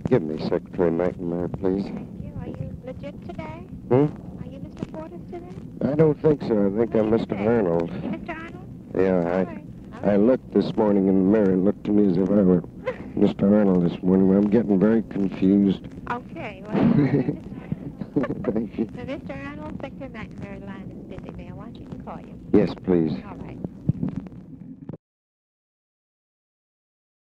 Give me Secretary McNamara, please. Thank you. Are you legit today? Hmm? Are you Mr. Fortas today? I don't think so. I think I'm Mr. Arnold. You Mr. Arnold? Yeah, All right. I looked this morning in the mirror. It looked to me as if I were Mr. Arnold this morning. I'm getting very confused. Okay. Well, Thank you. Mr. Arnold, Secretary McNamara's line is busy, ma'am. I want you to call you. Yes, please. All right.